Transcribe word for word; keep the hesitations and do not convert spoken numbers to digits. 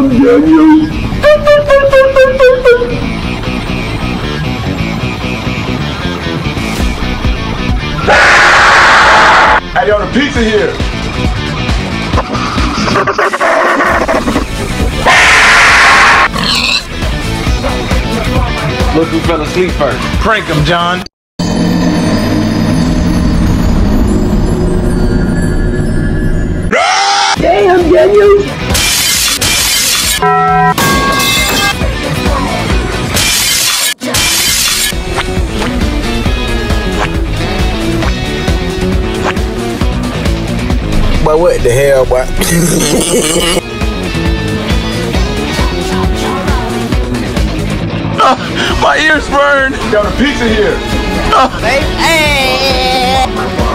Hey, yo, the pizza here. Look who fell asleep first. Prank him, John. Damn, Daniel. But what the hell, boy? Oh, my ears burn. Yo, the pizza here. Oh. Hey.